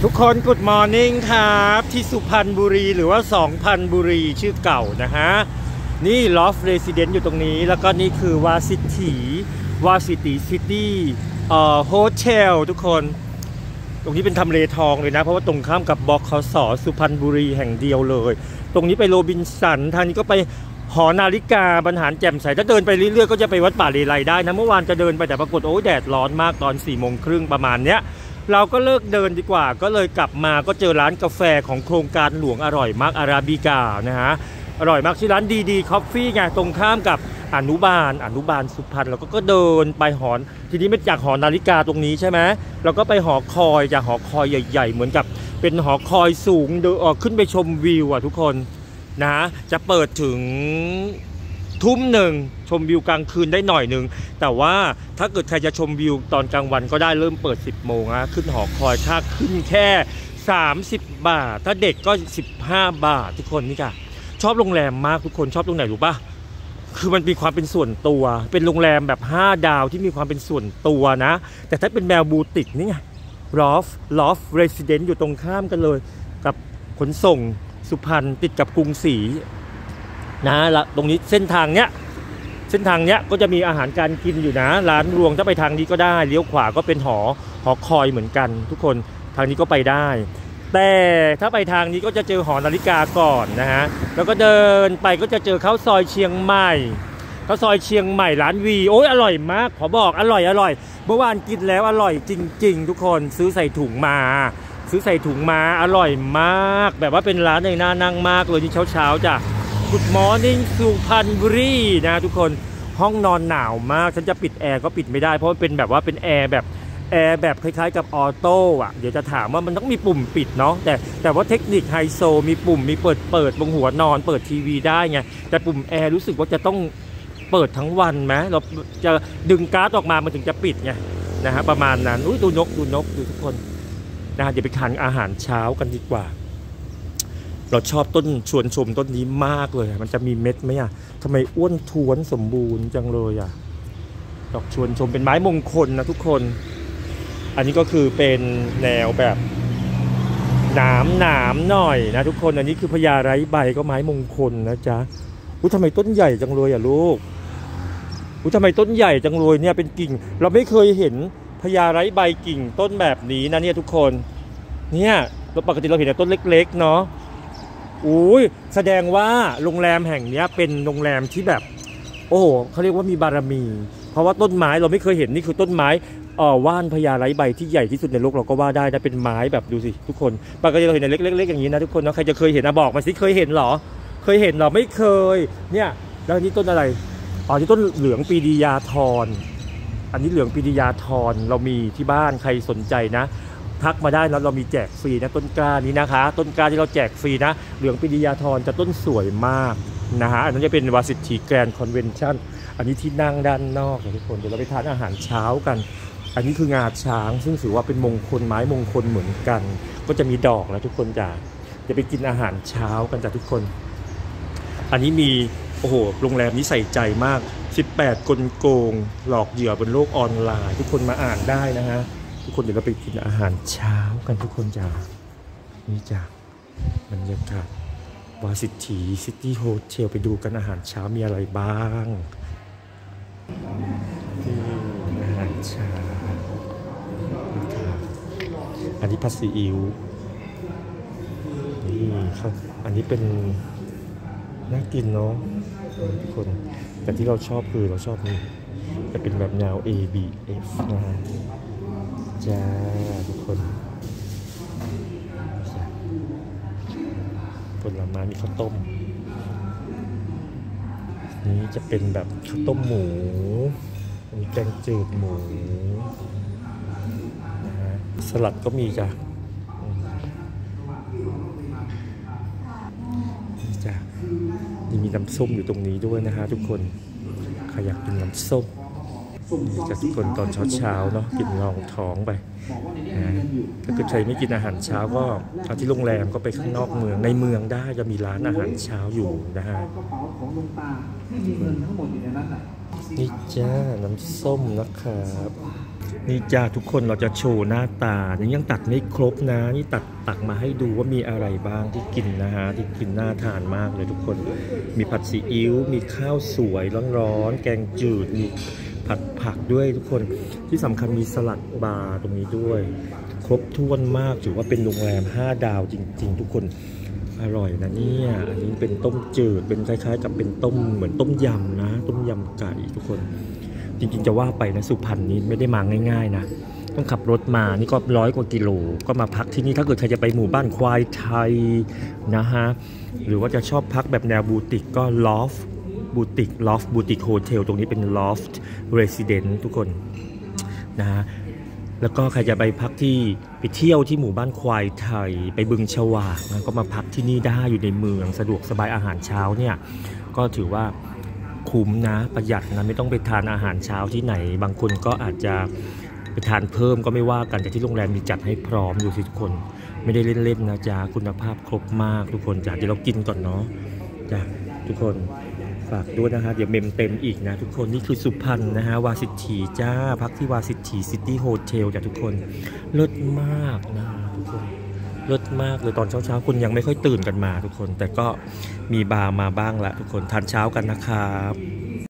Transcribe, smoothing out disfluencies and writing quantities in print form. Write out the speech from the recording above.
ทุกคนกูดมอร์นิ่งครับที่สุพรรณบุรีหรือว่า2,000 บุรีชื่อเก่านะฮะนี่ลอฟเรซิเดนต์อยู่ตรงนี้แล้วก็นี่คือวาซิตี้ซิตี้โฮเทลทุกคนตรงนี้เป็นทำเลทองเลยนะเพราะว่าตรงข้ามกับบคส.สุพรรณบุรีแห่งเดียวเลยตรงนี้ไปโรบินสันทางนี้ก็ไปหอนาฬิกาบรรหารแจ่มใสถ้าเดินไปเรื่อยๆก็จะไปวัดป่าเลไลได้นะเมื่อวานจะเดินไปแต่ปรากฏโอ้แดดร้อนมากตอน4:30ประมาณเนี้ยเราก็เลิกเดินดีกว่าก็เลยกลับมาก็เจอร้านกาแฟของโครงการหลวงอร่อยมากอาราบิกานะฮะอร่อยมากที่ร้านดีคอฟฟี่ไงตรงข้ามกับอนุบาลสุพรรณเราก็เดินไปหอทีนี้ไม่จากหอนาฬิกาตรงนี้ใช่ไหมเราก็ไปหอคอยจากหอคอยใหญ่ๆเหมือนกับเป็นหอคอยสูงเดินออกขึ้นไปชมวิวอ่ะทุกคนนะจะเปิดถึง1:00ชมวิวกลางคืนได้หน่อยนึงแต่ว่าถ้าเกิดใครจะชมวิวตอนกลางวันก็ได้เริ่มเปิด10 โมงนะขึ้นหอคอยค่าขึ้นแค่30 บาทถ้าเด็กก็15 บาททุกคนนี่ค่ะชอบโรงแรมมากทุกคนชอบตรงไหนรู้ป่ะคือมันมีความเป็นส่วนตัวเป็นโรงแรมแบบ5 ดาวที่มีความเป็นส่วนตัวนะแต่ถ้าเป็นแนวบูติกนี่ไงลอฟเรซิเดนต์อยู่ตรงข้ามกันเลยกับขนส่งสุพรรณติดกับกรุงศรีนะละตรงนี้เส้นทางเนี้ยก็จะมีอาหารการกินอยู่นะร้านรวงถ้าไปทางนี้ก็ได้เลี้ยวขวาก็เป็นหอคอยเหมือนกันทุกคนทางนี้ก็ไปได้แต่ถ้าไปทางนี้ก็จะเจอหอนาฬิกาก่อนนะฮะแล้วก็เดินไปก็จะเจอข้าวซอยเชียงใหม่ร้านวีโอ้ยอร่อยมากขอบอกอร่อยเมื่อวานกินแล้วอร่อยจริงๆทุกคนซื้อใส่ถุงมาอร่อยมากแบบว่าเป็นร้านในน่านั่งมากเลยที่เช้าจ้ะGood morning สุพรรณบุรีนะทุกคนห้องนอนหนาวมากฉันจะปิดแอร์ก็ปิดไม่ได้เพราะมันเป็นแบบว่าเป็นแอร์แบบคล้ายๆกับออโต้อ่ะเดี๋ยวจะถามว่ามันต้องมีปุ่มปิดเนาะแต่ว่าเทคนิคไฮโซมีปุ่มมีเปิดบนหัวนอนเปิดทีวีได้ไงแต่ปุ่มแอร์รู้สึกว่าจะต้องเปิดทั้งวันไหมเราจะดึงการ์ดออกมามันถึงจะปิดไงนะฮะประมาณนั้นอุ้ยดูนกดูทุกคนนะเดี๋ยวไปทานอาหารเช้ากันดีกว่าเราชอบต้นชวนชมต้นนี้มากเลยมันจะมีเม็ดไหมอ่ะทำไมอ้วนท้วนสมบูรณ์จังเลยอ่ะดอกชวนชมเป็นไม้มงคลนะทุกคนอันนี้ก็คือเป็นแนวแบบหนามหน่อยนะทุกคนอันนี้คือพญาไร้ใบก็ไม้มงคลนะจ๊ะทำไมต้นใหญ่จังเลยอ่ะลูกทำไมต้นใหญ่จังเลยเนี่ยเป็นกิ่งเราไม่เคยเห็นพญาไร้ใบกิ่งต้นแบบนี้นะเนี่ยทุกคนเนี่ยปกติเราเห็นแต่ต้นเล็กๆเนาะอุ้ยแสดงว่าโรงแรมแห่งนี้เป็นโรงแรมที่แบบโอ้เขาเรียกว่ามีบารมีเพราะว่าต้นไม้เราไม่เคยเห็นนี่คือต้นไม้ว่านพญาไร้ใบที่ใหญ่ที่สุดในโลกเราก็ว่าได้นะเป็นไม้แบบดูสิทุกคนปกติเราเห็นเล็กๆอย่างนี้นะทุกคนนะใครจะเคยเห็นนะบอกมาสิเคยเห็นหรอไม่เคยเนี่ยแล้วนี่ต้นอะไรนี่ต้นเหลืองปีดียาธรอันนี้เหลืองปีดียาธรเรามีที่บ้านใครสนใจนะทักมาได้แล้วเรามีแจกฟรีนะต้นกล้านี้นะคะต้นกล้าที่เราแจกฟรีนะเหลืองปีดียาธรจะต้นสวยมากนะฮะอันนั้นจะเป็นวาสิตี้แกรนด์คอนเวนชั่นอันนี้ที่นั่งด้านนอกนะทุกคนเดี๋ยวเราไปทานอาหารเช้ากันอันนี้คืองาช้างซึ่งถือว่าเป็นมงคลไม้มงคลเหมือนกันก็จะมีดอกนะทุกคนจะไปกินอาหารเช้ากันจ้ะทุกคนอันนี้มีโอ้โหโรงแรมนี้ใส่ใจมาก18 กลโกงหลอกเหยื่อบนโลกออนไลน์ทุกคนมาอ่านได้นะฮะทุกคนเดี๋ยวเราไปกินอาหารเช้ากันทุกคนจ้านี่จ้าบรรยากาศวาซิตี้ซิตี้โฮเทลไปดูกันอาหารเช้ามีอะไรบ้างนี่อาหารเช้าอันนี้ผัดซีอิ๊วนี่ครับอันนี้เป็นน่ากินเนาะทุกคนแต่ที่เราชอบคือเราชอบนี่จะเป็นแบบแนว ABF นะฮะจ้าทุกคนผลไม้มีข้าวต้มนี้จะเป็นแบบข้าวต้มหมูมีแกงจืดหมูนะฮะสลัดก็มีจ้ะนี่จ้ะนี่มีน้ำส้มอยู่ตรงนี้ด้วยนะฮะทุกคนใครอยากกินน้ำส้มนี่จะทุกคนตอนเช้าเนาะกินรองท้องไปถ้าเกิดใครไม่กินอาหารเช้าก็เอาที่โรงแรมก็ไปข้างนอกเมืองในเมืองได้จะมีร้านอาหารเช้าอยู่นะฮะนี่จ้าน้ำส้มนะครับนี่จ้าทุกคนเราจะโชว์หน้าตายังตัดไม่ครบนะนี่ตักมาให้ดูว่ามีอะไรบ้างที่กินนะฮะที่กินน่าทานมากเลยทุกคนมีผัดซีอิ๊วมีข้าวสวยร้อนๆแกงจืดมีผัดผักด้วยทุกคนที่สำคัญมีสลัดบาร์ตรงนี้ด้วยครบถ้วนมากถือว่าเป็นโรงแรม5 ดาวจริงๆทุกคนอร่อยนะเนี่ยอันนี้เป็นต้มจืดเป็นคล้ายๆกับเป็นต้มเหมือนต้มยำนะต้มยำไก่ทุกคนจริงๆจะว่าไปนะสุพรรณนี้ไม่ได้มาง่ายๆนะต้องขับรถมานี่ก็100 กว่ากิโลก็มาพักที่นี่ถ้าเกิดใครจะไปหมู่บ้านควายไทยนะฮะหรือว่าจะชอบพักแบบแนวบูติกก็ลอฟบูติกโฮเทลตรงนี้เป็นลอฟเรสซิเดนต์ทุกคนนะฮะแล้วก็ใครจะไปพักที่ไปเที่ยวที่หมู่บ้านควายไทยไปบึงฉวากนะก็มาพักที่นี่ได้อยู่ในเมืองสะดวกสบายอาหารเช้าเนี่ยก็ถือว่าคุ้มนะประหยัดนะไม่ต้องไปทานอาหารเช้าที่ไหนบางคนก็อาจจะไปทานเพิ่มก็ไม่ว่ากันแต่ที่โรงแรมมีจัดให้พร้อมอยู่สิทุกคนไม่ได้เล่นๆนะจ๊ะคุณภาพครบมากทุกคนจ้ะเดี๋ยวเรากินก่อนเนาะจ้ะทุกคนฝากด้วยนะฮะเดี๋ยวเมมเต็มอีกนะทุกคนนี่คือสุพรรณนะฮะวาสิถีจ้าพักที่วาสิถีซิตี้โฮเทลจ้ะทุกคนเลิศมากนะทุกคนเลิศมากเลยตอนเช้าคุณยังไม่ค่อยตื่นกันมาทุกคนแต่ก็มีบาร์มาบ้างละทุกคนทานเช้ากันนะครับ